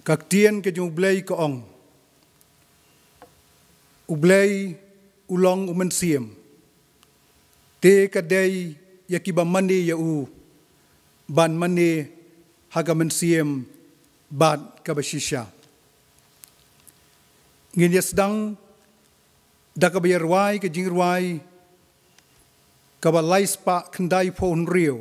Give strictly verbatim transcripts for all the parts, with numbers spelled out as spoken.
kak tien ke jung ublay ko ong ublay ulong umen siem te kadai ya kiba mani ya u ban mani haga men siem bat kabashisha ngin ya sedang da kabayar wai ke jing ruai kabalais pa kendai pohon rio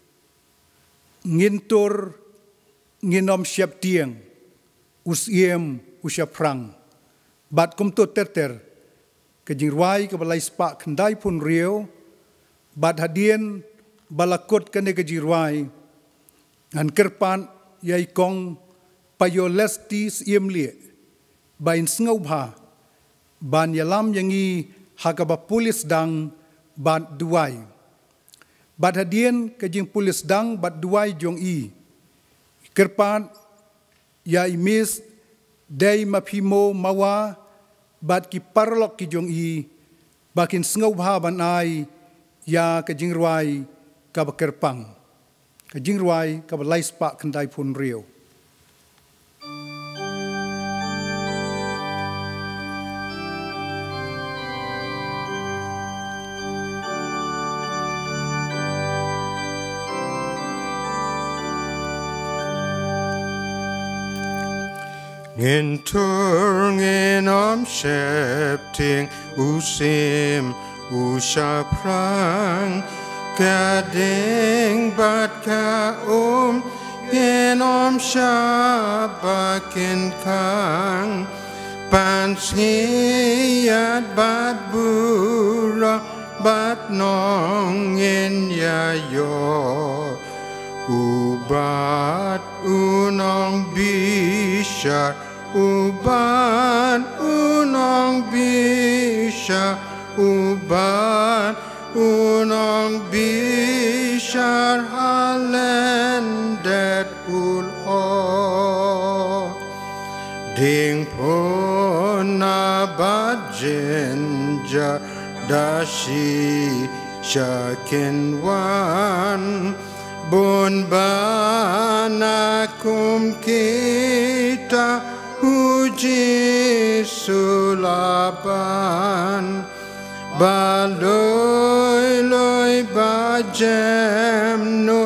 ngintur nginom siap tiang usiem usia prang bat kumtut terter ke jing ruai kabalais pa kendai pohon rio bat hadien balakot kene ke jing ruai an kerpan yai kong payolestis iem lie bain sengau bha ban yalam yangi hakaba pulis dang bat duai bat hadien kejing pulis dang bat duai jong i kerpan ya imis dai mapimo mawa bat ki parlok ki jong i bakin sengau bha ban ai ya kejing ruai kaba kerpang kejing ruai kaba lais pa kendai pun rio Ngintur nginom septing usim usaprang gading bat ka um nginom syabakin kang pansiyat bat bura bat nongin yayo ubat unong bisar uban unong bisa uban unong bisa halendet ulho ding pona bajenja dasi syakin wan bun banakum kita uji sulaban baloi loi bajem no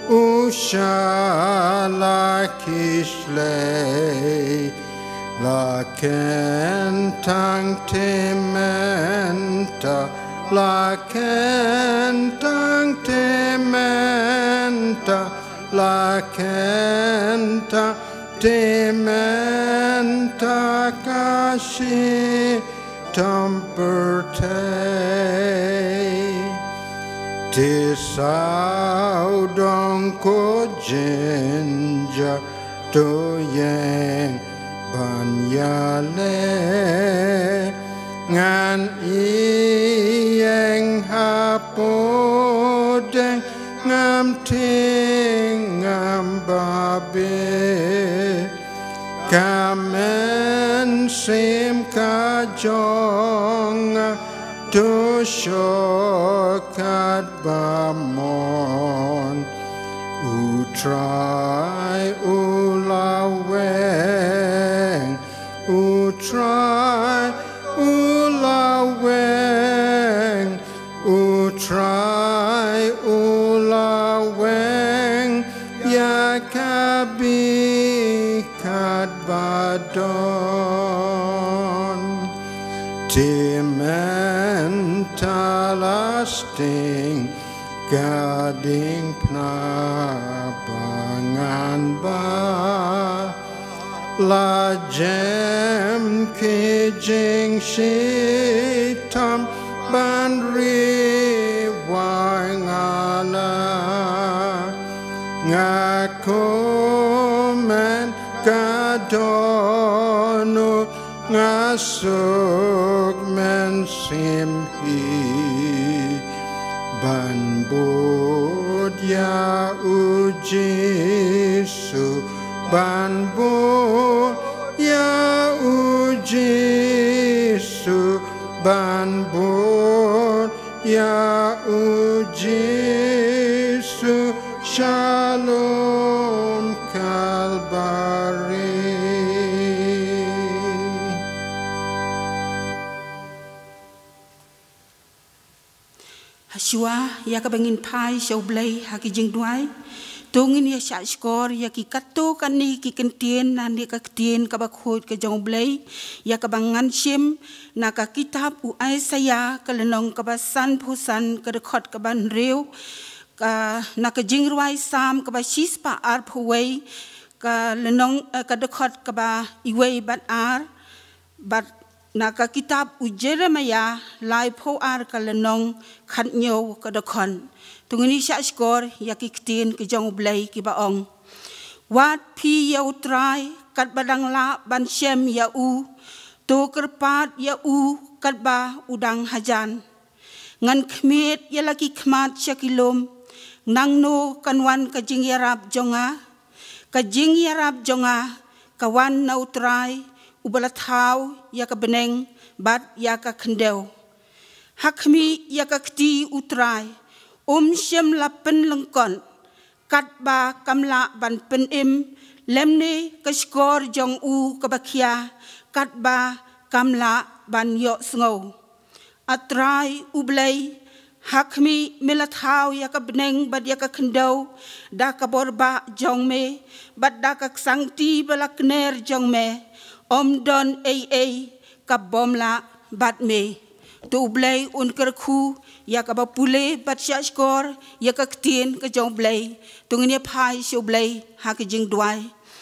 ushala kishlei la kentang tementa la kentang tementa la kentang tementa kashi tamperte tisau dong ko jinja to yang banyale ngan iyeng hapodeng ngam ting ngam babe kamen sim kajong to shokat bamon utrai ulaweng utrai ulaweng utrai ulaweng yakabi kat badon timen talasting gading pnabangan ba la jem kijing shitam ban riwangala ngakomen kadono ngasuk men simhi ban bod ya ujisu ban bod ya ujisu ban bod ya ujisu shalom kalbari Shua ya ka bangin pai show blay haki jing duai tungin ya sha skor ya ki kato kan ni ki kentien na ni ka ktien ka bakhot ka jong blay ya ka bangan shim na ka kitab u ai saya ka lenong ka basan phusan ka dekhot ka ban reu ka na ka jing ruai sam ka ba shispa ar phuwei ka lenong ka dekhot ka ba iwei bat ar bat naka kitab u Jeremia lai pho ar ka lenong khat nyo ka dokon tungini sha skor ya ki ktin ki jong blai ki baong wat pi ya utrai kat badang la ban shem ya u to kerpat ya u kat ba udang hajan ngan khmet ya laki khmat shakilom nang no kanwan ka jing yarab jonga ka jing yarab jonga kawan na utrai ubalat hau ya ka beneng bat ya ka kendeu hakmi ya ka kti utrai om shem la pen lengkon kat ba kamla ban pen im lemne ka skor jong u ka bakhia kat ba kamla ban yo sngo atrai ublei hakmi milat hau ya ka beneng bat ya ka kendeu da ka borba jong me bat da ka sangti balak ner jong me Om don ay ay kabomla bat me tu blay un kerku ya kabapule bat shashkor ya kaktien ka jong blay tungin ya pai show blay ha ka jing duai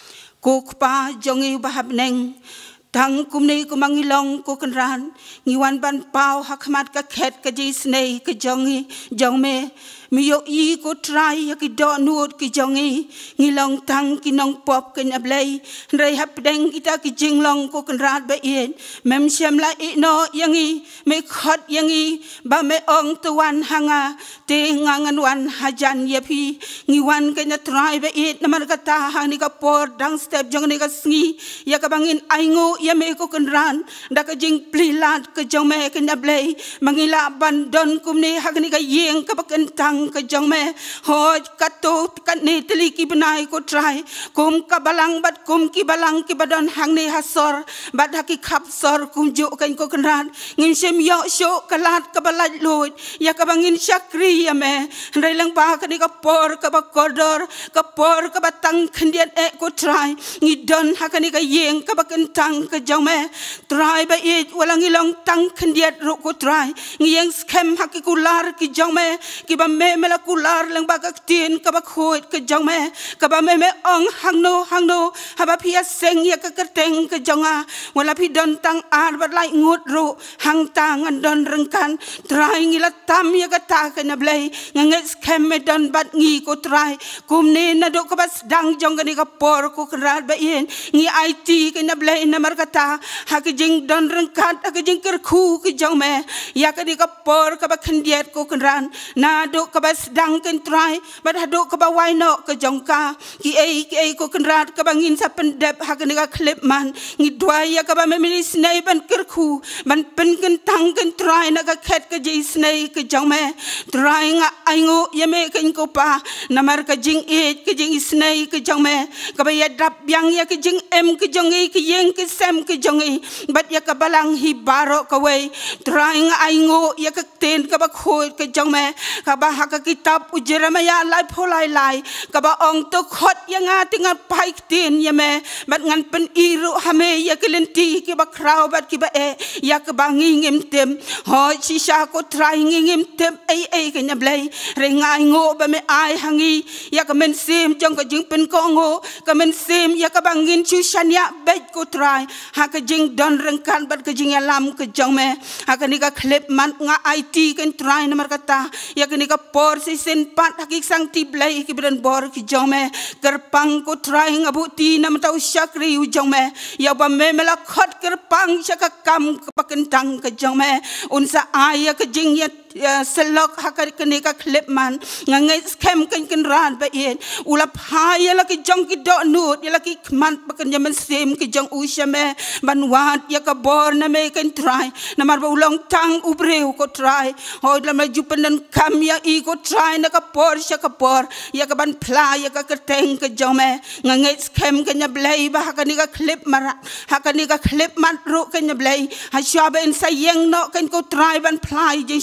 ko pa jongi bahab neng tang kumni ko mangilong ko kanran ngiwan ban pau hakmat ka khet ka jisnei ka jongi jong me miyo i ko try ya ki do nuot ki jongi ngilong tang ki nong pop kan ablay rei hap deng kita ki jinglong ko kan rat ba ien mem syam la i no yangi me khot yangi ba me ong tuan hanga te ngangan wan hajan ya pi ngiwan kan ya try ba it namar kata hang ni ka por dang step jong ni ka sngi ya ka bangin aingo ya me ko kan ran da ka jing plilat ka jong me kan ablay mangila ban don kumni hag ni ka yeng ka bakentang ka jong me hoj kato kat ne teli ki benai ko try kum ka balang bat kum ki balang ki badon hang ne hasor bat haki khap sor kum jo kan ko kanran ngin sem yo sho kalat ka balaj loit ya ka bangin syakri ya me ndai lang ba ka ni ka por ka ba kodor ka por ka batang khendian e ko try ngi don hakani ka yeng ka bakentang ka jong me try ba it walang ilong tang khendiat ro ko try ngi yeng scam haki kular ki jong me ki ba me mela kular lang ba ka tin ka ba khoi ka jong me ka ba me me ong hang no hang no ha ba pia seng ya ka kerteng ka jonga wala pi don tang ar ba lai ngut ro hang tang an don rengkan try ngi la tam ya ka ta ka na blai nganget scam me don bat ngi ko try kum ne na do ka ba dang jong ka ni ka por ko krat ba yen ngi I T ka na blai na mar ka ta ha ka jing don rengkan ha ka jing ker khu ka jong me ya ka ni ka por ka ba khendiet ko kran na do ka ba sedang kan try bat hado ka ba wai no ka jongka ki ei ki ei ko kenrat ka bangin sa pendep ha ka ka klip man ngi dwai ya ka ba memili snai ban kerku ban pen kan tang kan try na ka khet ka ji snai ka jong me try nga aingo ya me kan ko pa namar ka jing e ka jing snai ka jong me ka ba ya dap yang ya ka jing em ka jong e ki yeng ka sem ka jong e bat ya ka balang hi baro ka wei try nga aingo ya ka ten ka ba khoi ka jong me ka ba ha ka kitab u Jeremia lai pho lai lai ka ba ong to khot ya nga tinga pai tin ya me bat ngan pen iru hame ya kelenti ki ba krau bat ki ba e ya ka ba ngim tem ho chi sha ko try ngim tem ai ai ka nya blai re ngai ngo ba me ai hangi ya ka men sim jong ka jing pen ko ngo ka men sim ya ka bangin chu shanya bet ko try ha ka jing don rengkan bat ka jing ya lam ka jong me ha ka ni ka klip man nga I T kan try na mar kata ya ka ni ka por si sen pat hakik sang ti blai ki bran bor ki jong me kerpang ko try ngabu ti na matau syakri u jong me ya ba me mela khot kerpang syaka kam ka pakentang ka jong me unsa aya ka jing ya selok hakar kene ka klip man ngangai scam kan kan ran ba yen ula phaya la ki jong ki do nut ya la ki man pakan ya men sem ki jong u shame ban wat ya ka bor na me kan try na mar ba ulong tang ubreu ko try ho la ma jupen dan kam ya i ko try na ka por sya ka por ya ka ban pla ya ka kerteng ka jong me ngangai scam kan ya blai ba hakani ka klip mara hakani ka klip man ro kan ya blai ha sya ben sayeng no kan ko try ban pla jing si sya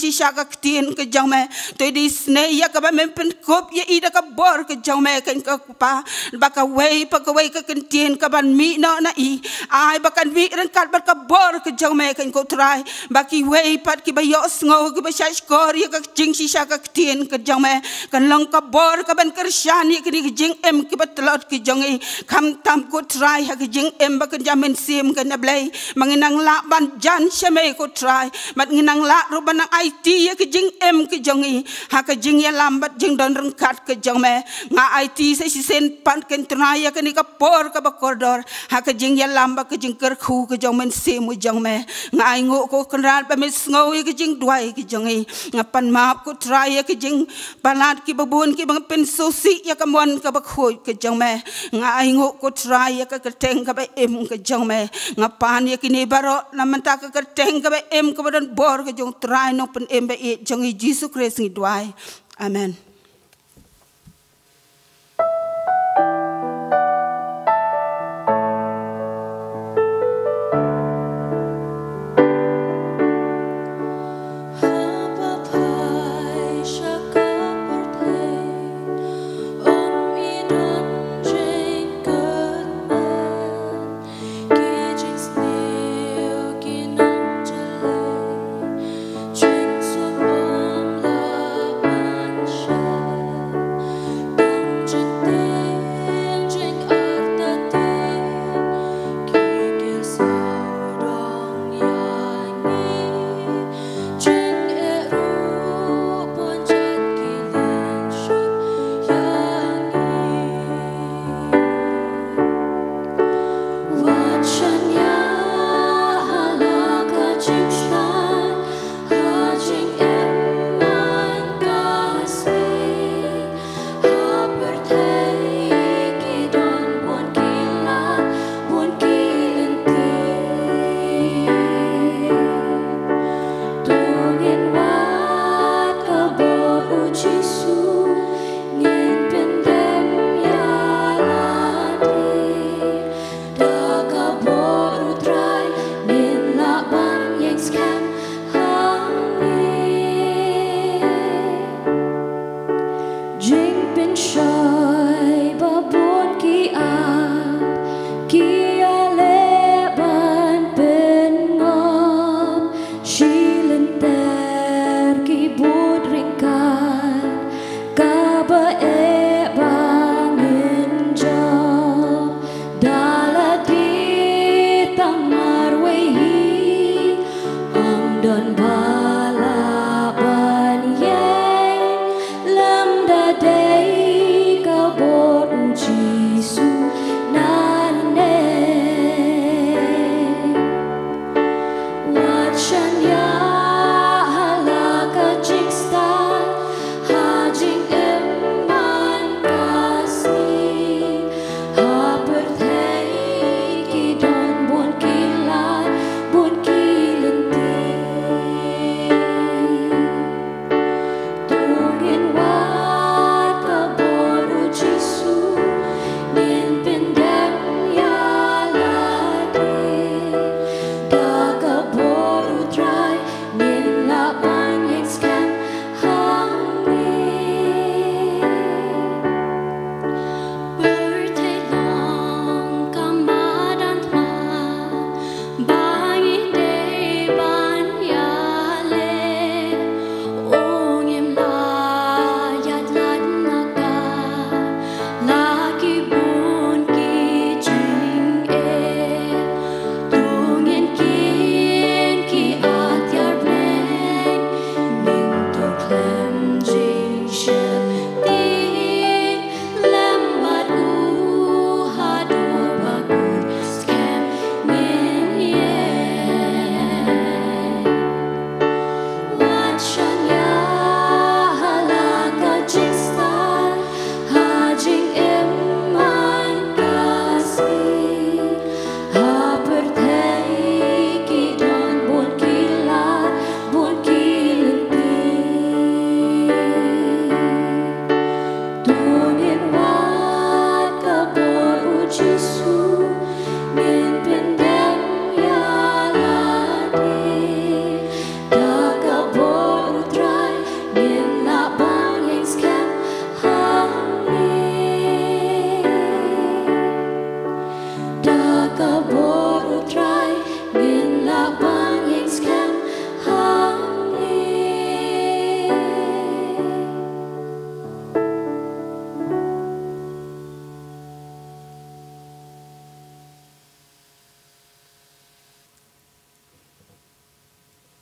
ka ktien ke jang me to di sne ya ka ba men pen kop ya ida ka bor ke jang me kan ka pa ba ka wei pa ka wei ka ktien ka ban mi na na i ai ba kan mi ran kat ba ka bor ke jang me kan ko trai ba ki wei pat ki ba yo sngo ki ba sha skor ya ka jing si sha ka ktien ke jang me kan long ka bor ka ban kershani ki ni jing em ki ba tlot ki jang i kam tam ko trai ha ki jing em ba kan jamin sim kan na blai manginang la ban jan shame ko trai mat nginang la ro ban I T ya ki jing em ki jang i ha ka jing ya lambat jing don rang kat ke jang me nga I T se si sen pan ken trai ya ka ni ka por ka ba koridor ha ka jing ya lamba ka jing ker khu ka jang men sim mo jang me nga ai ngo ko kran ba me sngo ya ki jing dwai ki jang i nga pan map ko trai ya ki jing palat ki babun ki bang pen sosi ya ka mon ka ba khoi ke jang me nga ai ngo ko trai ya ka ka teng ka ba em ke jang me nga pan ya ki ni baro na man ta ka ka teng ka ba em ka ba don bor ka jong trai no pen em ba e jang i Jesus Christ ni dwai amen.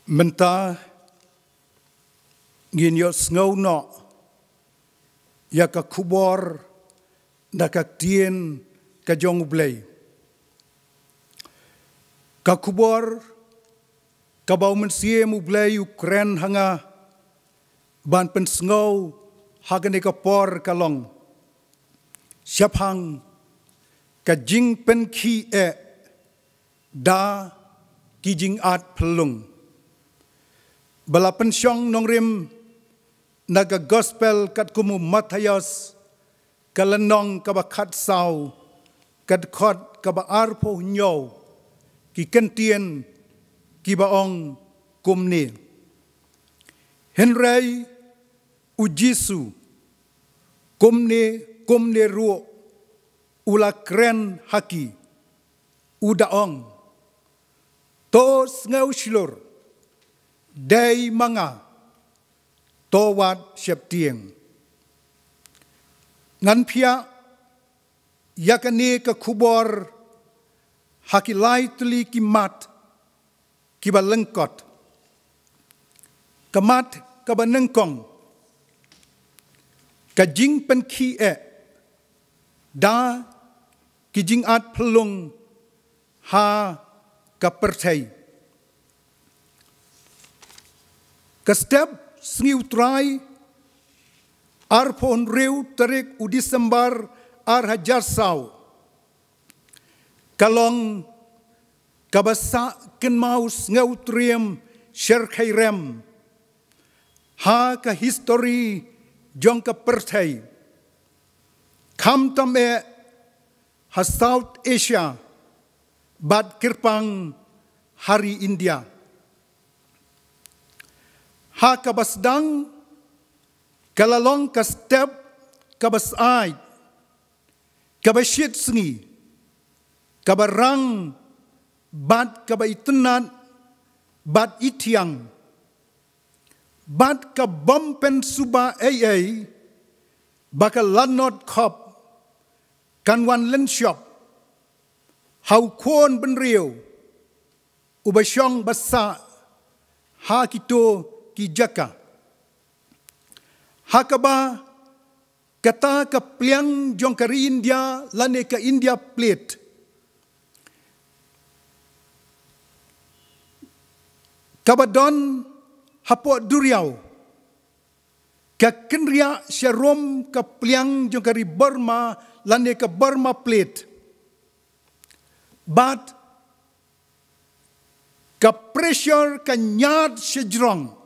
Menta ngin yo ngau no ya ka kubor da ka tien ka jong blei ka kubor ka bau mensie mu blei ukren hanga ban pen ngau hagane ka por kalong siapang ka jing pen ki e da ki jing at pelung bala pensyong nongrim naga gospel kat kumu Matius kalenong kabakat sau kat khot kaba arpo nyo ki kentien ki baong kumni Henry ujisu kumni kumni ruo ula kren haki udaong tos ngau shilur day manga towat septieng ngan pia yakani ka kubor hakilai tuli kimat kibalengkot kamat kabanengkong kajing pen ki e da kijing at pelung ha kapertai Kestep sengiu trai arpon reu terik u Desember ar hajar sau kalong kabasa ken maus ngau triem sher khairem ha ka history jong ka pertai kam tam e ha South Asia bad kirpang hari India ha kabasdang kalalong ka step kabasai kabashit sngi kabarang bad kabaitenat bad itiang bad kabompen suba ay ay bakal lanot khop kanwan len shop hau kon benriu ubasyong basa ha kito kijaka hakaba kata ka pliang jong kari India lane ka India plate kabadon hapo duriau ka kenria syarom ka pliang jong kari Burma lane ka Burma plate but ka pressure ka nyad sejrong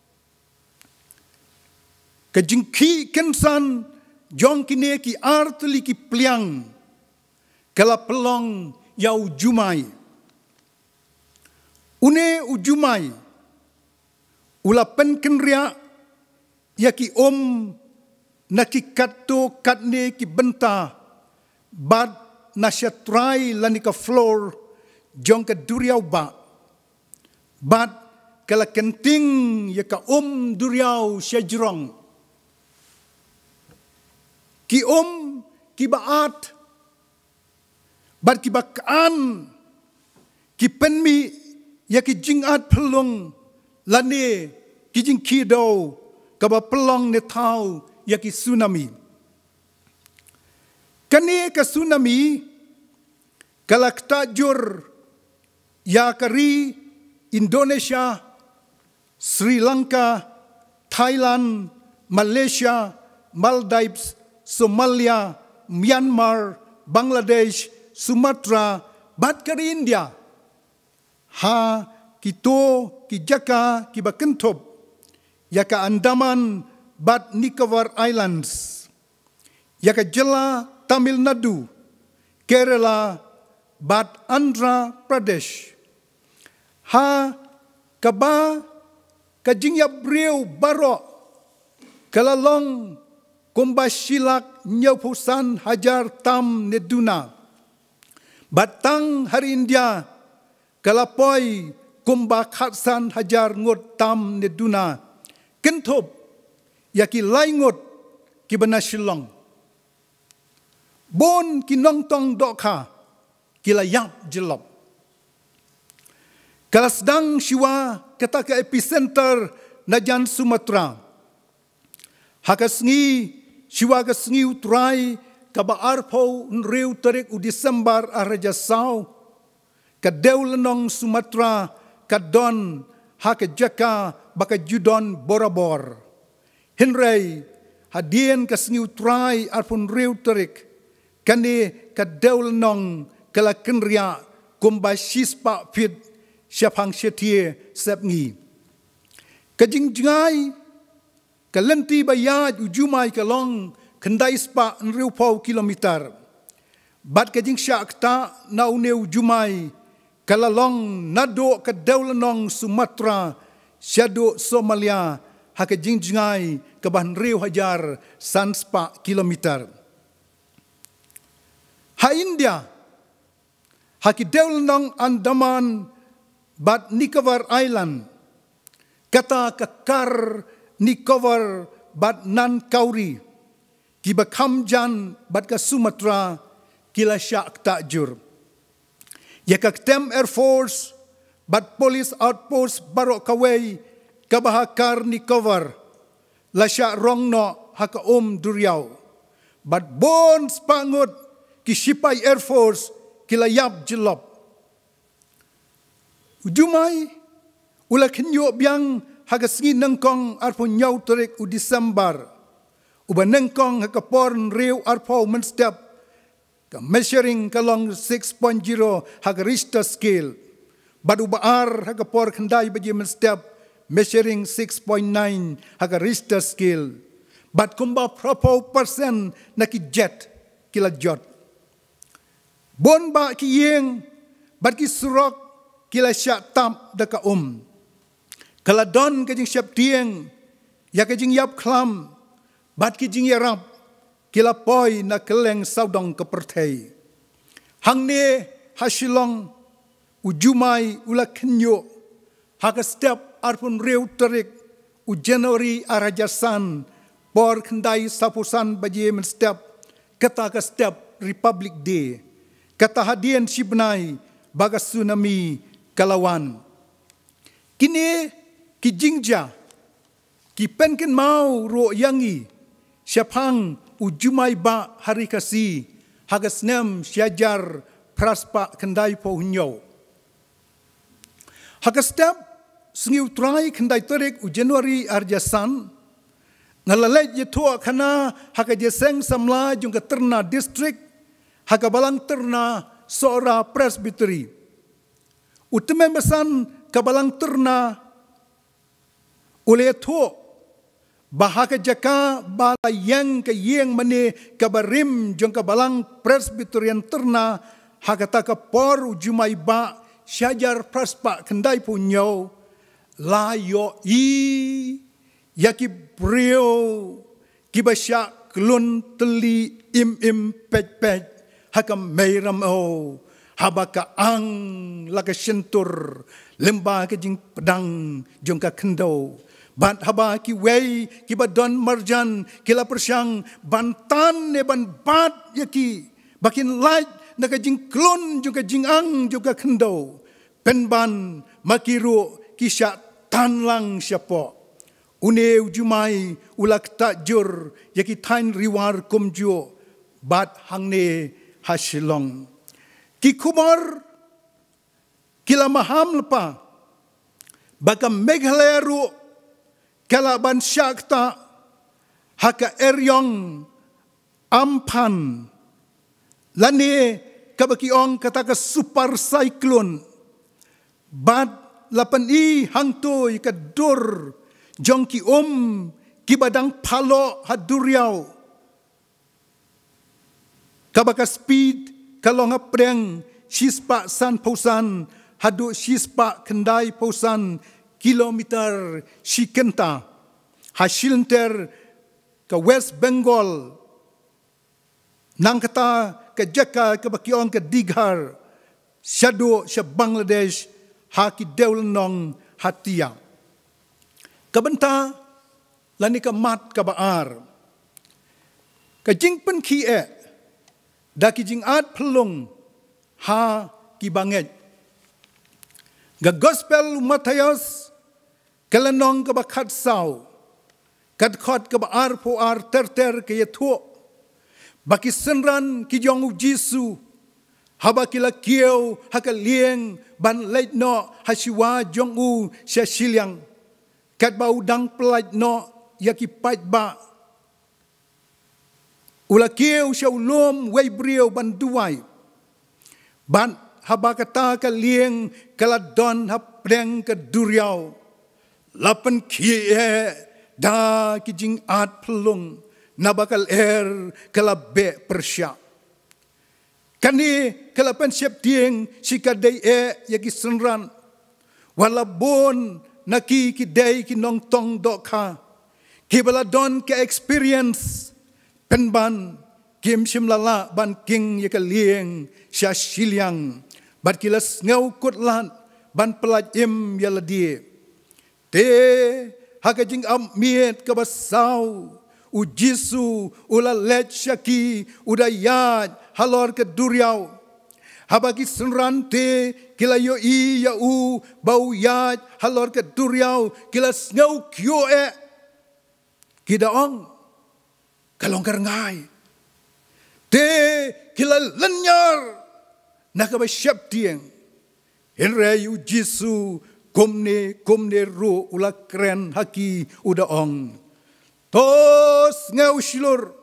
kajingki kensan jong kine ki artli ki pliang kala pelong yau jumai une ujumai ula pen kenria ya ki om naki katto katne ki benta bad nasyatrai lanika floor jong ka duriau ba bad kala kenting ya ka om duriau syajrong ki om ki baat bat ki bakan ki penmi ya ki jingat pelong lane ki jing kido ka ba pelong ne tau ya ki tsunami kane ka tsunami kalak tajur ya kari Indonesia Sri Lanka Thailand Malaysia Maldives Somalia, Myanmar, Bangladesh, Sumatra, bat kari India. Ha kito kijaka kibakentop yaka Andaman bat Nicobar Islands. Yaka Jela Tamil Nadu, Kerala bat Andhra Pradesh. Ha kaba kajingya breu barok kalalong kumbashilak nyapusan hajar tam neduna. Batang hari India kalapoi kumbakhatsan hajar ngot tam neduna. Kentop yaki laingot ki banashilong. Bon ki nongtong dokha ki layap jelop. Kalasdang siwa kata ke epicenter najan Sumatera. Haka sengi siwa ke sengi utrai kaba arpo nriu terik u Desember araja sau ka deulenong Sumatera kadon haka jaka baka judon borabor. Hinrei hadien ka sengi utrai arpo nriu terik kani ka deulenong kala kenria kumba shispa fit siapang setie sepngi. Kajingjai kalenti bayad ujumai kalong kendai spa nriu pau kilometer. Bat kajing syak ta na uneu ujumai kalalong nado kadaulanong Sumatera syado Somalia haka jingjai kaban riu hajar san spa kilometer. Ha India haki daulanong Andaman bat Nicobar Island kata kakar Nicobar bat nan kauri kiba kamjan bat ka Sumatra kila syak takjur. Ya kaktem Air Force bat Police Outpost Barok Kawai kabahakar Nicobar la syak rongno haka om duriau. Bat bon spangut ki Sipai Air Force kila yap jelop. Ujumai ula kenyo biang haka sengi nengkong arpo nyau terik u Desember. Uba nengkong haka porn riu arpo menstep ka measuring kalong six point zero haka Richter scale. Bad uba ar haka por kendai baji menstep measuring six point nine haka Richter scale. Bad kumba propo persen naki jet kila jot. Bon ba ki yeng bad ki surok kila syak tam daka um. Kala don kajing siap tieng, ya kajing yap klam, bat kajing yarap, kila poi na keleng saudong kepertai. Hang ne hasilong ujumai ula kenyo, haka step arpun riu terik u Januari arajasan, por kendai sapusan baji men step, kata ka step Republic Day, kata hadian sibnai bagas tsunami kalawan. Kini ki jingja, ki penken mau ro yangi, siapang ujumai ba hari kasih, hagas nem siajar praspa kendai po hunyo. Hagas step sengi utrai kendai terik u Januari arjasan, ngalalai jetua kana haka jeseng samla jungka terna distrik, haka balang terna seora presbytery. Utemem besan kabalang terna oleh itu, bahaka jaka bala yang ke yang mane kabarim jong kabalang presbyterian terna hakata ka por ujumai ba syajar praspa kendai punyo layo i yaki brio kibasya klun teli im im pej pej hakam meiram o habaka ang laka sentur lembah ke jing pedang jong ka kendo. Ban haba ki wei ki badon marjan kila persyang bantan ne ban bat yaki bakin light na kajing klon juga jingang juga kendo penban makiru kisya tanlang siapa une ujumai ulak takjur yaki tain riwar kumjo bat hangne hasilong ki kumar kila maham lepa baka Meghalaya ru kalaban syakta haka eryong ampan lani kabakiong kataka super cyclone bad lapan i hangto ikadur jong ki um kibadang palo haduriau kabaka speed kalonga preng sispa san pausan hadu sispa kendai pausan kilometer sikenta hasilenter ke West Bengal nang kata ke Jaka ke bakiong ke Dighar syado sya Bangladesh haki deulenong hatia kabenta lani ke mat ke baar ke jingpen ki e da ki jing at pelung ha ki banget ga gospel Matius Kelenong ke bakat sau, kat khot ke ba ar po ar ter ter ke yetu, baki senran ki jong Jisu, haba kila kieu haka lieng ban leit no hasiwa jong u sia siliang, kat ba udang pelait no yaki pait ba, ula kieu sia ulum wei brio ban duai, ban haba kata ka lieng kala don hap preng ke duriau. Lapan kie da kijing at pelung nabakal er kalabe persya. Kani kalapan siap tieng sikadai e yaki senran. Walabon naki kidai ki nong tong doka. Kibaladon ke experience penban kim simlala ban king yakalieng sya siliang. Bat kilas ngau kutlan ban pelaj im yaladie. Te hakajing am miet kabasau u Jisu ula let syaki udayat halor ke duriau habagi senran te kila yo i ya u bau yat halor ke duriau kila ngau kyo e kidaong kalong ngai te kila lenyar nakaba syap tieng henre u Jisu Kumne kumne ru ula keren haki udaong. Tos ngau silur.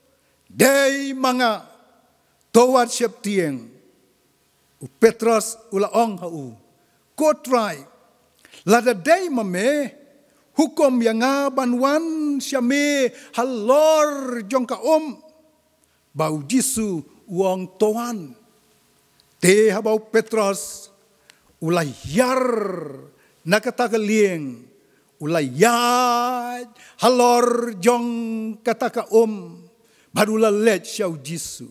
Day manga. Towat siap tieng. U Petros ula ong hau. Ko try. Lada day mame. Hukum yang ngaban wan syame halor jong ka om. Bau Jisu uang toan. Te habau Petros. Ulai yar nakata lieng, ulai yad halor jong kata ka om, barulah let syau Jisu.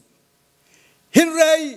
Hinrei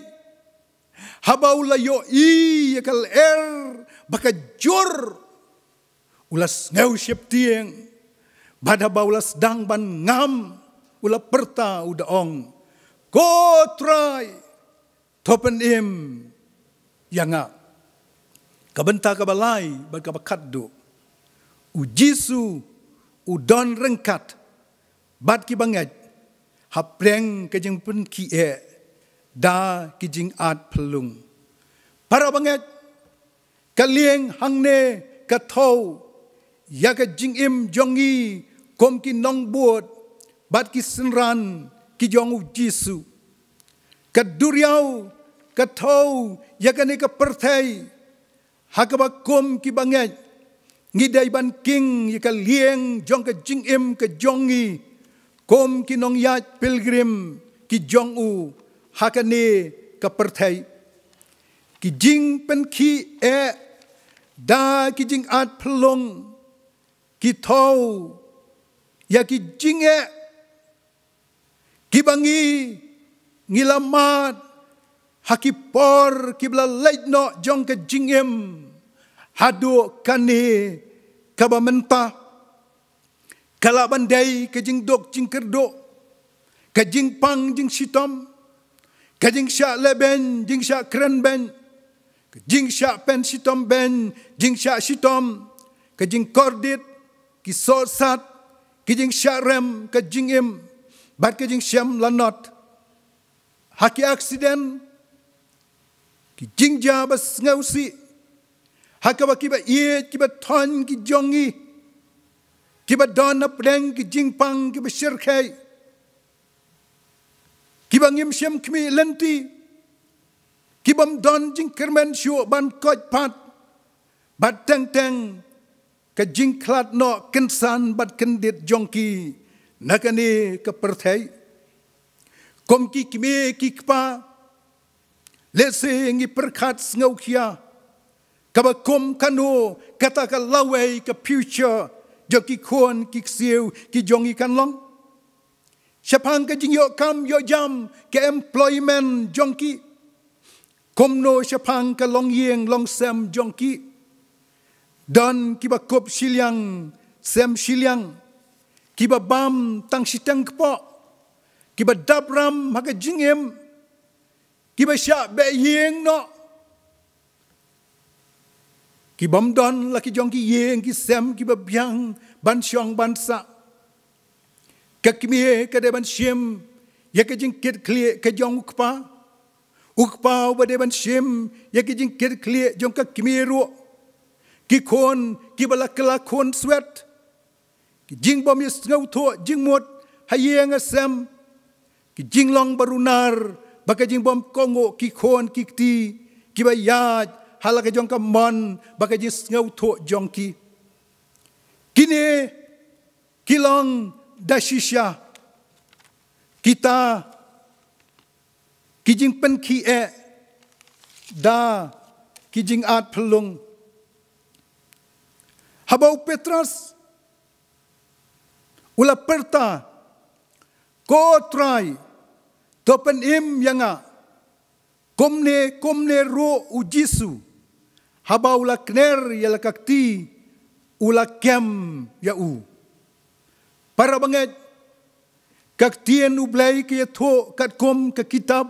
habau la yo i yakal er baka jor ulas ngau siap tieng, bada baulas dang ban ngam ula perta udaong, ko try topen im yanga. Kabenta kabalai bagabakat do. U Jisu u don rengkat. Bat ki banget. Hapreng kejeng pun ki e. Da kijing at pelung. Para banget. Kalieng hangne katau. Ya kejing im jongi. Kom ki nong buat. Bat ki senran ki jong u Jisu. Kaduriau katau. Ya kane ka pertai. Hakabakom ki banget ngidai ban king yaka lieng jong ke jing im ke jongi kom ki nong yat pilgrim ki jong u hakane ka pertai ki jing pen ki e da ki jing at pelong ki tau ya ki jing e ki bangi ngilamat hakipor kibla leit no jong ke jing im hadu kane kaba menta kala bandai ke jing dok jing kerdo ke jing pang jing sitom ke jing sya leben jing sya kren ben ke jing sya pen sitom ben jing sya sitom ke jing kordit ki sosat ke jing sya rem ke jing im bat ke jing syam lanot haki aksiden ki jing jabas ngausi hakaba kiba iye kiba ton ki jongi kiba don apreng ki jing pang kiba shirkai kiba ngim shem kimi lenti kibam don jing kermen shu ban koj pat bat teng teng ka jing klat no kensan bat kendit jongki nakani ka perthai kom ki kimi ki kpa lese ngi perkat ngau kia kabakom kanu kata ka lawai ka future joki kon ki siu ki jongi kan long Siapang ka jing yo kam yo jam ke employment jongki. Komno siapang ka long yeng long sem jongki. Dan kiba kop siliang sem siliang. Kiba bam tang sitang kepo. Kiba dabram haka jingem. Kiba syak be yeng no. ki bom don la ki jong ki yeng ki sem ki babyang ban syong ban sa ka kimie ka de ban shem ya ka jing ket klie ka jong ukpa ukpa ba de ban shem ya ka jing ket klie jong ka kimie ro ki kon ki bala kala kon swet ki jing bom yes ngau tho jing mot hayeng asem ki jing long barunar baka jing bom kongo ki kon ki ti ki ba ya halaka jong ka mon baka jing ngau tho jong ki kini kilong dashisha kita kijing pen ki e da kijing at pelung habau Petrus ula perta ko try to pen im yanga komne komne ro ujisu habau la kner yala kakti ula kem ya u para banget kak tien ublay kaya to kat kom ke kitab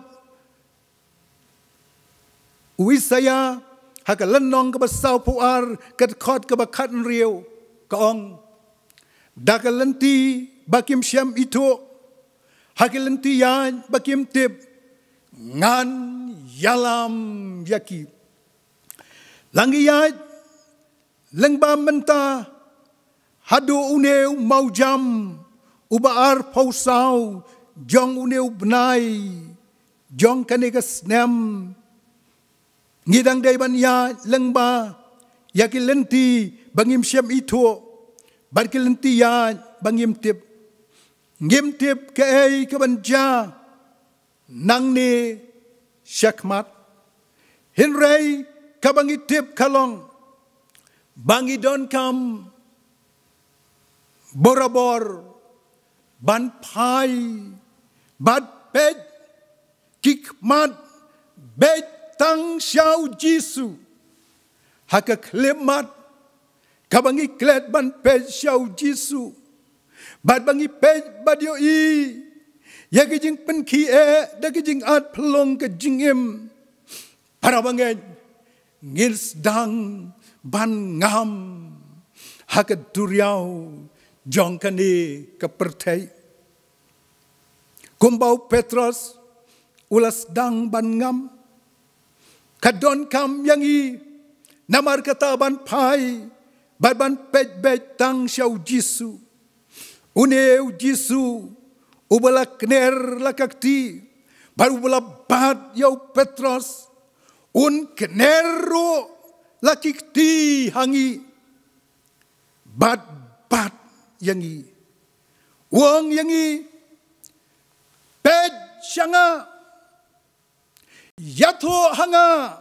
uisaya haka lenong ke basau puar kat khot ke bakat riau kaong dakalenti bakim syam itu hakalenti yan bakim tip ngan yalam yaki langiyat lengba menta hadu uneu mau jam ubaar pausau jong uneu benai jong kaneka snem ngidang dai ban ya lengba yaki lenti bangim syam itu barki lenti ya bangim tip ngim tip ke ai ke banja nang ne syakmat hinrei kabangi tip kalong bangi don kam borabor ban pai bad pej kikmat bej tang xiao jisu haka klemat kabangi klet ban pej xiao jisu bad bangi pej badio i ya kijing pen ki e da kijing at pelong ke jingim para bangen ngils dang ban ngam haka duriau jong kani kepertai kumbau Petrus ulas dang ban ngam kadon kam yangi namar kata ban pai ban ban pej bej tang xiao jisu uneu jisu ubala kner lakakti baru ubala bat yau Petrus un knero lakikti hangi bat bat yangi wong yangi pej syanga yato hanga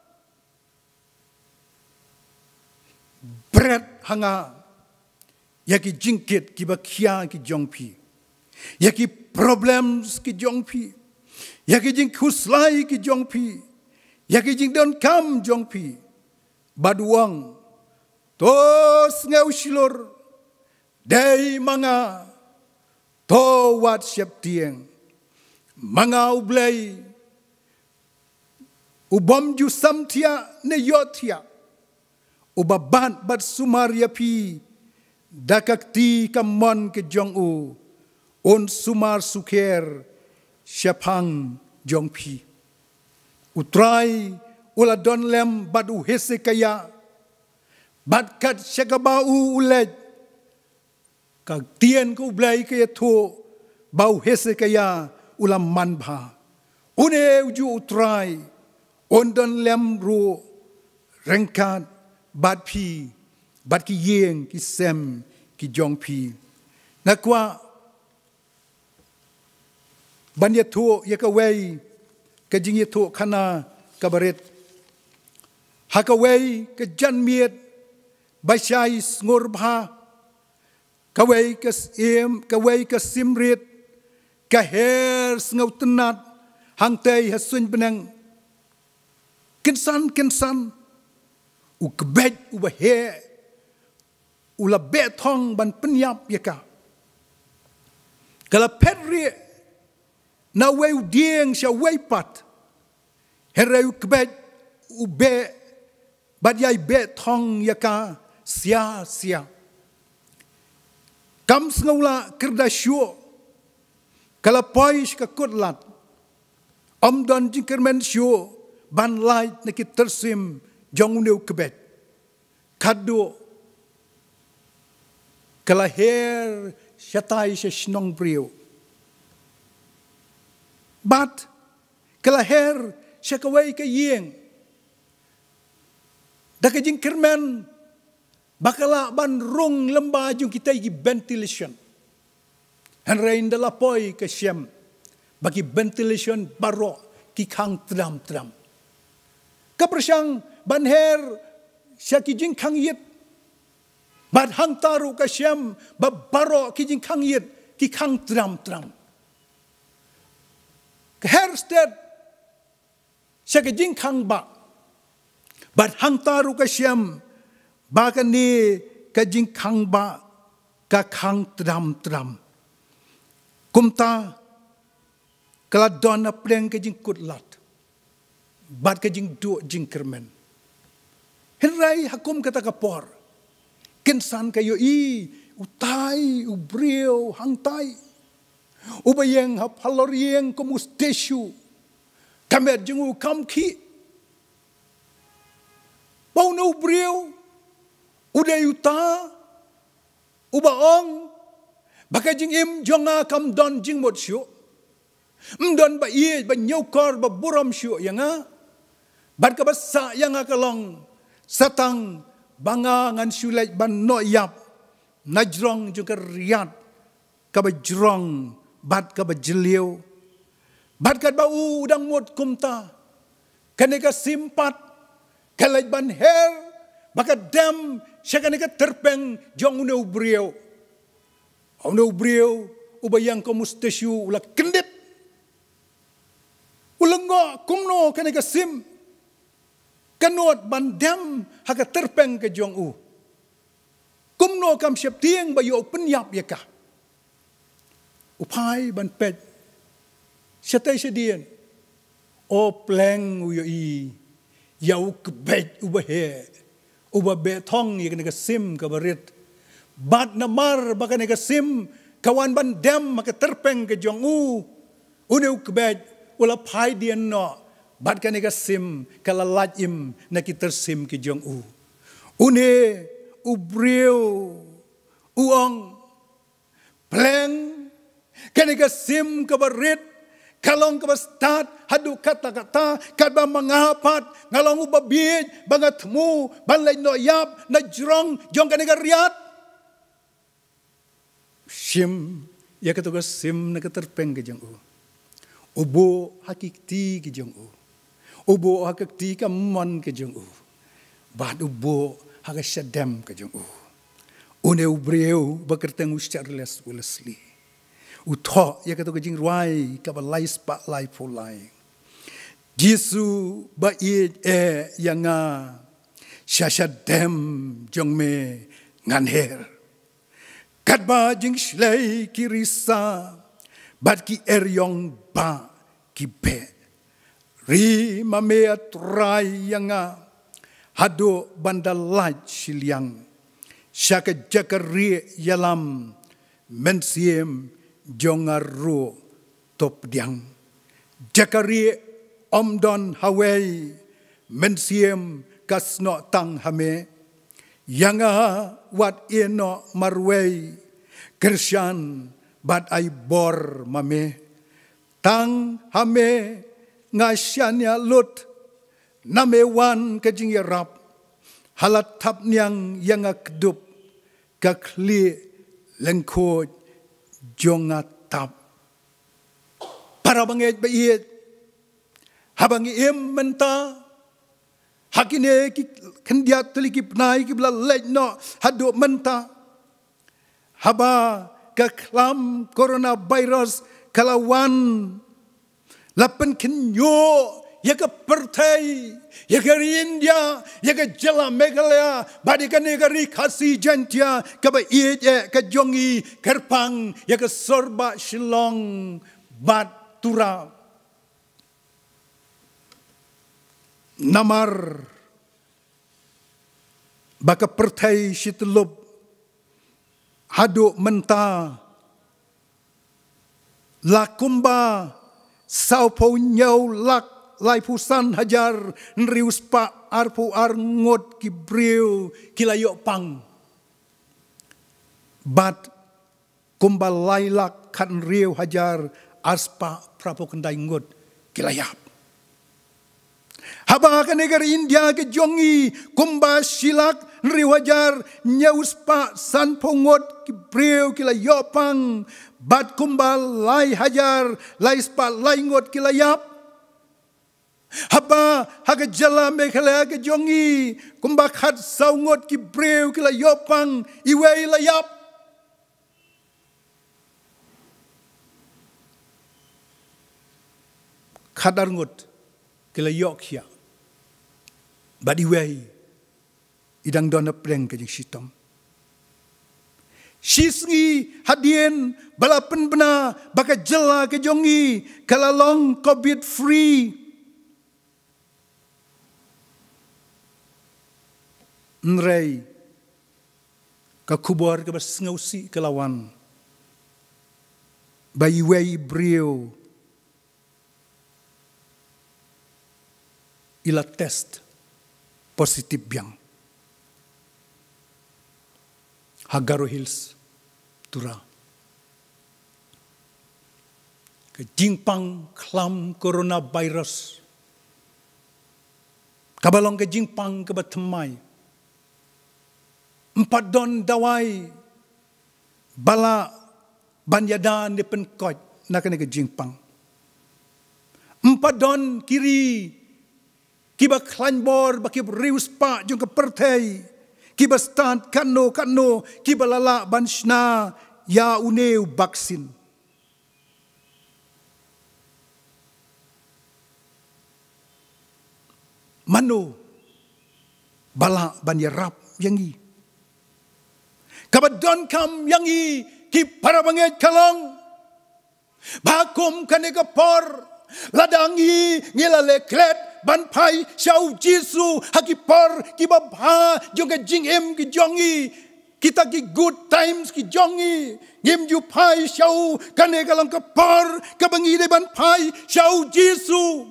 bread hanga yaki jingkit ki bakia ki jongpi yaki problems ki jongpi yaki jing kuslai ki jongpi yaki jing don kam jongpi baduang tos ngau silur dai manga to wat siap tieng manga ublay ubom ju samtia ne yotia ubaban bat sumaria pi dakakti kamon ke jong u on sumar suker syapang jong pi utrai ula don lem badu hese kaya bad kat syakabau ulej kag tien ko blay kaya to bau hese kaya ulam manbha une uju utrai on don lem ro rengkat bad pi bad ki yeng ki sem ki jong pi nakwa banya to yakawai ka jing to khana kabaret hakawai ka janmiet basyai ngorba kawai ka em kawai ka simrit ka her ngau tenat hangtai hasun benang kinsan kinsan u kebet u bahe ula betong ban penyap yaka kala pedri na wei dieng sha wei pat hereu kebet u be bat yai bet thong yaka sia sia kam sngaula kerda shuo kala poish ka kutlat om don jinkermen shuo ban light nakit tersim jong neu kebet kado kala her shatai she shnong brio bat kala her shakawai ka yeng daka jinkermen bakala ban rung lemba jung kita igi ventilation. Henrain dala poi ke syam bagi ventilation baro ki khang tram tram. Kaprasang ban her syaki jing khang yit. Bad hang taru ke syam ba baro ki jing khang yit ki khang tram tram. Ke her sted syaki jing khang ba. Bad hang taru ke syam bahkan ni kajing kang ba ka kang tram tram kumta kala dona pleng kajing kutlat bat kajing du jing kermen henrai hakum kata kapor kinsan kayo i utai ubrio hangtai ubayeng hap halorieng kumusteshu kamet jengu kamki bau no ubrio uday uta ubaong baka jing im jonga kam don jing mot syu mdon ba ye ba nyokor ba buram syu yanga bat ka basa yanga kalong satang banga ngan syulai ban no yap najrong juga riat ka ba jrong bat ka ba jeliu bat ka ba udang mot kumta kaneka simpat kalaj ban her baka dam syakane ka terpeng jong une ubrio une ubrio ubayang ko mustasyu ula kendit ulengo kumno kane ka sim kanot ban dam haka terpeng ka jong u kumno kam syap tieng bayo penyap yaka upai ban pet syatai sedien o pleng uyo i yau kebet ubahe uba betong yang kena sim kabarit bat namar baka kena sim kawan ban dem maka terpeng ke jong u uneu kebet ula pai dian no bat kena sim kala lajim nak tersim ke jong u une ubrio uong pleng kena sim kabarit kalong ka bastat hadu kata-kata kadba mangapat ngalong ubabid bangat mu banlay no yap na jrong jong kanega riat sim ya katuga sim na katerpeng ke jong u ubo hakikti ke jong u ubo hakikti ka mon ke jong u bad ubo haga syadam ke jong u une ubreu bakerteng ustarles ulesli utho ya kata kajing ruai kabalai spa lai polai Jesu ba i e yanga shashadem jongme nganher katba jing shlei kirisa bat ki eryong ba ki be ri mame atrai yanga hado bandalaj shiliang shaka jakari yalam mensiem jongaru top diang jakari omdon hawei mensiem kasno tang hame yanga wat ino marwei kershan bat ai bor mame tang hame ngashanya lut name wan kajing yarap halat tap niang yanga kedup kakli lengko jonga tap para banget bait habang im menta hakine ki kendia teliki pnai ki bla lejno hado menta haba ka klam coronavirus kalawan lapen kenyo ya ka pertai ya ka India ya ka jala Meghalaya badi ka negari khasi jantia ka ba ie ka jongi kerpang ya ka sorba Shillong bat tura namar baka pertai situlup haduk menta lakumba saupo nyau lak lai pusan hajar nrius pa arpu arngot ki breu kilayok pang bat kumba lailak kan riu hajar aspa prapo kendai ngot kilayap haba ka negara India ke jongi kumba silak nriu hajar nyaus pa san pongot ki breu kilayok pang bat kumba lai hajar lai spa lai ngot kilayap haba haga jala mekhala ke jongi kumba khat sau ngot ki breu kilayok pang iwe layap khadar ngot kilayok hia bat iwe idang dona preng ke jing sitom Sisngi hadien balapan bena baka jela ke jongi kalalong COVID free. Nrei ka kubor ke basngausi kelawan bayi wei brio ila test positif biang. Hagaro Hills, Tura. Ke jingpang klam coronavirus. Kabalong ke jingpang ke batemai. Empat don dawai bala banyadan di penkot nak ke jingpang. Empat don kiri kiba klanbor baki rius pa jung ke pertai. Kiba stand kano kano kiba lala banshna ya uneu vaksin. Mano bala banyarap yangi. Kabadon kam yangi ki para banget kalong. Bakum kanega por ladangi ngilale klet ban pai syau Jisu hakipor ki babha jonga jingem ki jongi kita ki good times ki jongi ngem ju pai syau kane kalang kapor kabangi de ban pai syau Jisu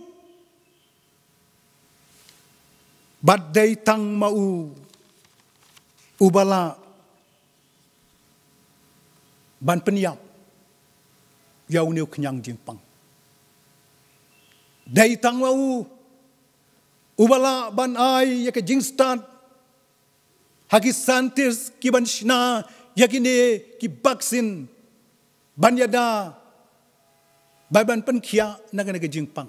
badai tang mau ubala ban peniap yau neu kenyang jingpang dai tang mau ubala ban ai ya ke jingstat haki santis ki ban shna ya kine ki vaksin ban yada ban pen khia na ke jingpang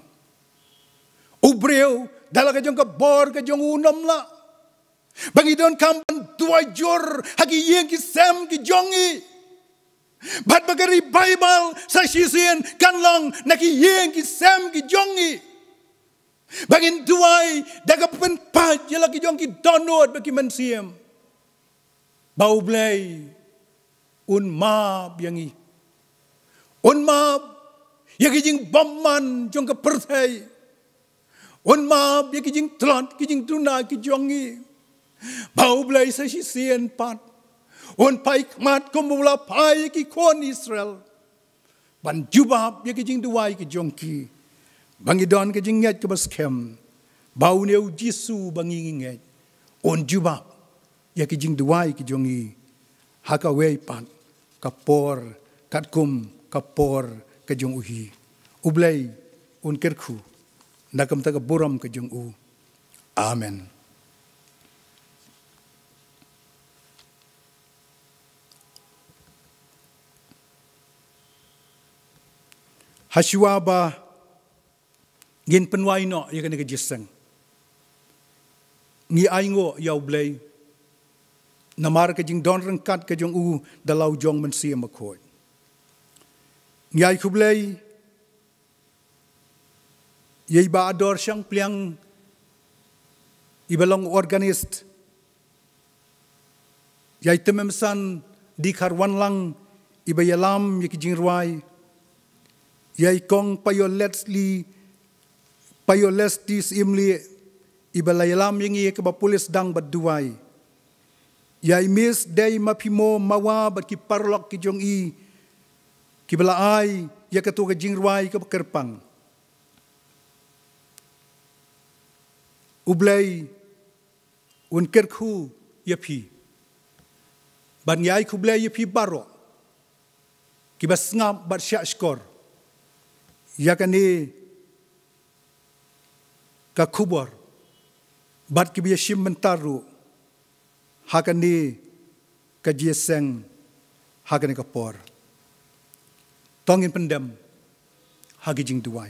ubreu dala ke jong ka bor ke jong unom la bangi don kam dua jor haki yeng ki sem ki jongi bat bagari bible sa sisien kanlong na ki yeng ki sem ki jongi Bangin duai daga pen pat jela ki jong ki download bagi mensiam. Bau blay un ma biangi. Un ma yaki jing bomman jong ke pertai. Un ma yaki jing tlant ki jing tuna ki jongi. Bau blay sa sien pat. Un pai mat kumula pai ki kon Israel. Ban jubab yaki jing duai ki jong ki. Bangi don ke jinget ke baskem bau neu Jisu bangi nget on juba ya ke jing duai ke jongi haka wei pan kapor katkum kapor ke jong uhi ublei un kerku nakam ta buram ke jong u amen. Hasiwaba Gin penwai no ya kena kejiseng. Ngi aingo yau blay. Namar ke jing don rengkat ke jong u dalau jong mensia makoi. Ngi ai kublay. Yai ba ador syang pliang ibalong organist. Yai tememsan di karwan lang ibayalam yaki jing ruai. Yai kong payoletsli Payolestis imli ibalayalam yang ia kebapulis dang berduai. Yai mis day mapimo mawa bat ki parlok ki jong i ki balaai ya ketua ke jingruai ke kerpang. Ublay un kerku ya pi. Ban yai kublay ya pi baro. Ki bas ngam bat syak skor. Ya kani ka kubor. Bat ki biya shim mentaru. Hakani ka jieseng hakani ka por. Tongin pendam hagi jing duai.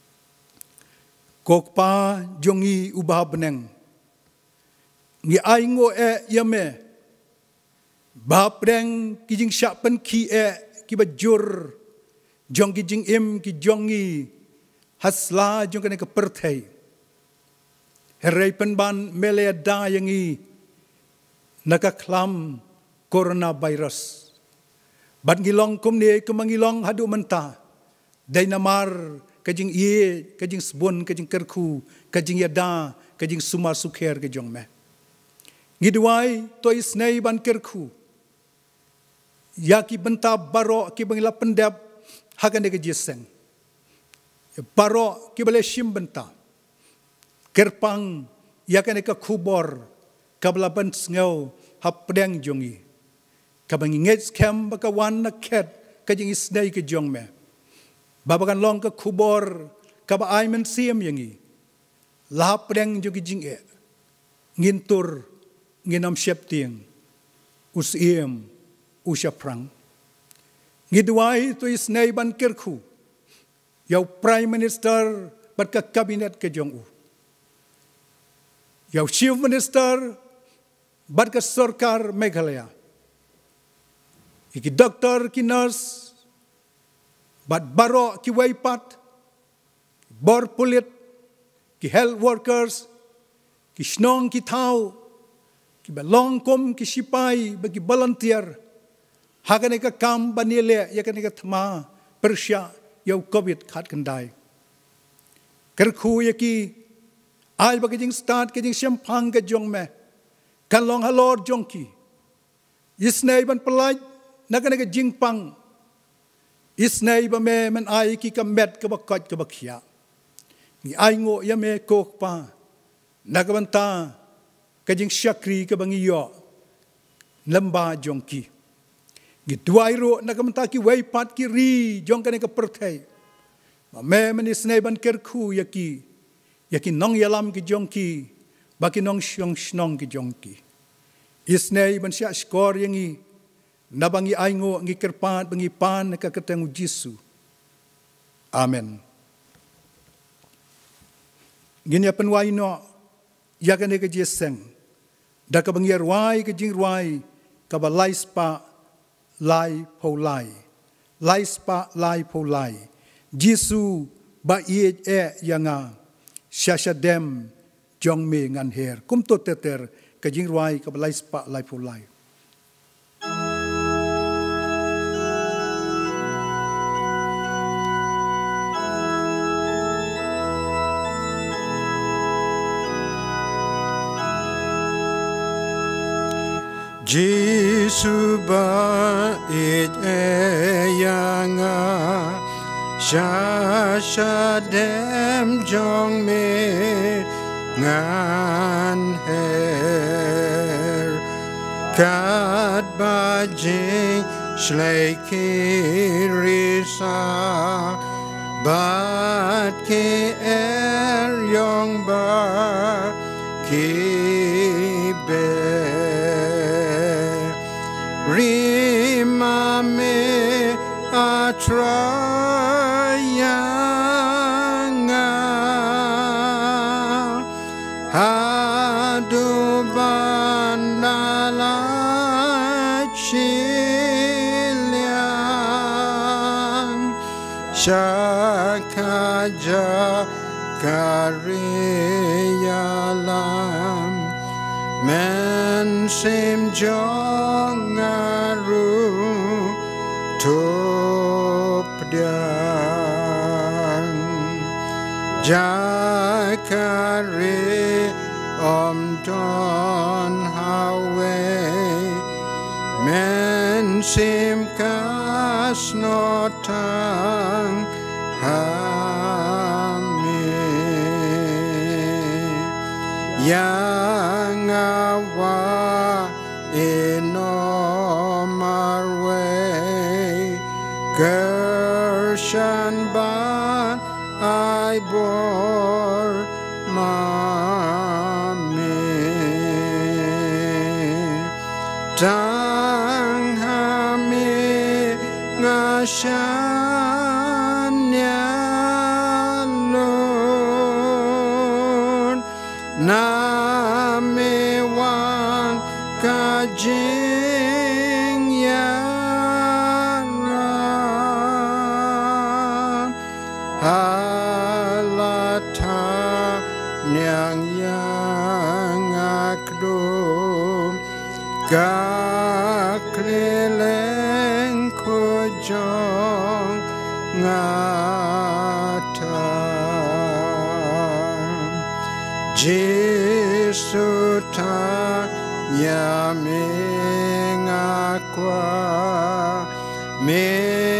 Kok pa jongi ubah beneng. Ngi ai ngo e yame. Ba preng ki jing syak pen ki e ki bajur. Jong ki jing im ki jongi hasla jong kani ka perthai. Herai penban mele da yangi nakaklam coronavirus. Bat ngilong kumni kemangilong hadu menta. Dai namar kajing iye, kajing sebun, kajing kerku, kajing yada, kajing sumar sukher kajong me. Ngiduai to isnei ban kerku. Yaki benta baro ki bangila pendap hakan de jeseng. Baro ki bale shim benta. Kerpang yakan de kubor kablaban sngau hap pedang jongi. Kabang inget kem bakawan na ket kajing isnei ke jong me. Babakan long ke kubor kaba aimen siam yangi. Lahap pedang jongi jing e. Ngintur nginam syep tiang. Usiem usya prang. Ngiduai tu isnei ban kerku. Yau Prime Minister bat ka kabinet ke jong u. Yau Chief Minister bat ka sarkar Meghalaya. Iki doktor ki nurse bat baro ki waipat bor pulit ki health workers ki snong ki tau ki balong kom ki sipai bagi volunteer hakan ka kam banile ya kan ka thma persya yau covid khat kandai kerku ya ki ai bagi jing start ke jing syampang ke jong me kan long halor jong ki isnei ban pelaj nakan ka jing pang isnei ba me man ai ki ka met ka bakot ka bakhya ni ai ngo ya me kok pa nakabanta ka jing syakri ka bangiyo lamba jong ki gi tuai ro nakabanta ki wai pat ki ri jong kan ka perthai ma me man isnei ban kerku ya ki ya ki nong yalam ki jong ki baki nong syong snong ki jong ki isnei ban sya skor yangi nabangi aingo ngi kerpat bangi pan ka ketemu Jisu. Amen. Gini apan wai no ya kan ke jeseng. Da ka bangi arwai ke jing rwai ka ba lai spa lai po lai. Lai spa lai po lai. Jisu ba ie e yanga syashadem jong me ngan her. Kum to teter ke jing rwai ka ba lai spa lai po lai. Jisu ba it eyanga shasha dem jong me ngan her kat ba jing shlei kirisa bat ke er yong ba ki be Rima me atrayanga hadu bandala chilian shakaja kariyalam men sim jongaru topdan jakare om don hawe sim kas notang hame yang awa inomarwe gershan ban I bore mame tang hame ngashanya lon name wan kajing yaran halata nyang yang akdum kakleleng kojong ngatan Jesu ta yaming akwa me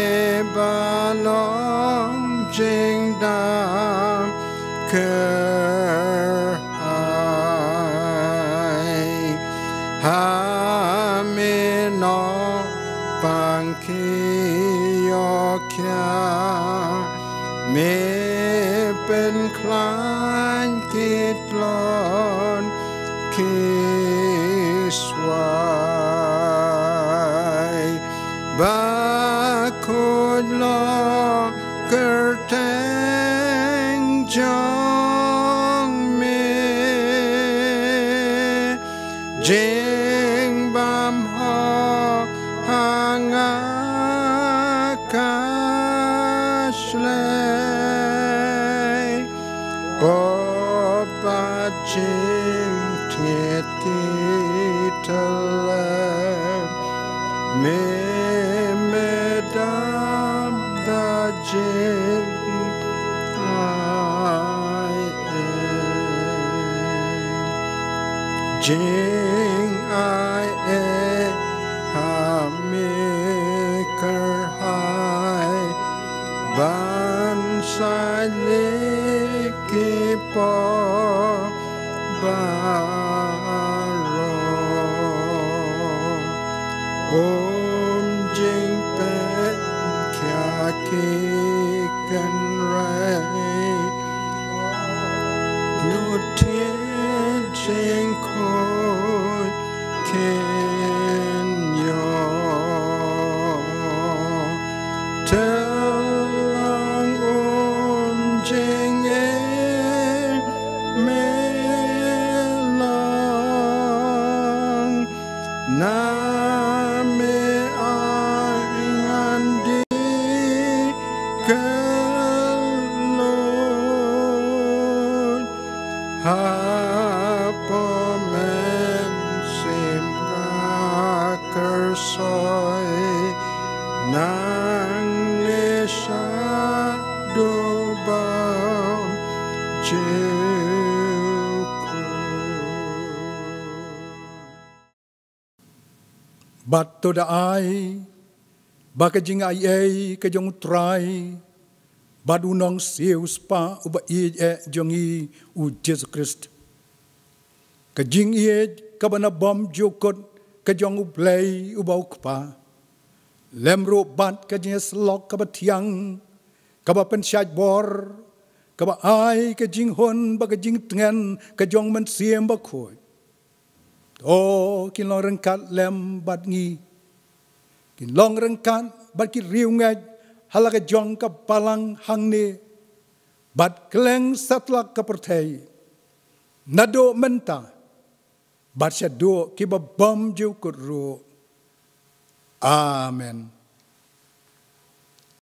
balong jing dam ker hai ha me no pangki yo kya me pen klan kitlon kiswai bakod lo kerteng jong me jing bam ho hanga kashlei Boba jing tiet kitale me medam da jing I am jing I am ha maker high ban sai leki po baro om jing pen kya ki kan rai no tien jing koi ken yo Telang om jing e melang na me angandi kelon hapo men sim kersoy nang nesha dobam jeuku Bat to da ai baka jing ai ai ka jong trai bad unong siu spa uba i e jong i u Jesus Christ ka jing i ka bana bom jokot ka jong u play uba ukpa lemro bat ka jing slok ka ba tiang ka ba pen shaj bor ka ba ai ka jing hon ba ka jing tengen ka jong men siem ba khoi o kin long rengkat lem bat ngi kin long rengkat bat ki riu ngai halaga jong ka palang hang ne bat kleng satlak ka perthai nado menta bat shado ki ba bom ju kuro amen.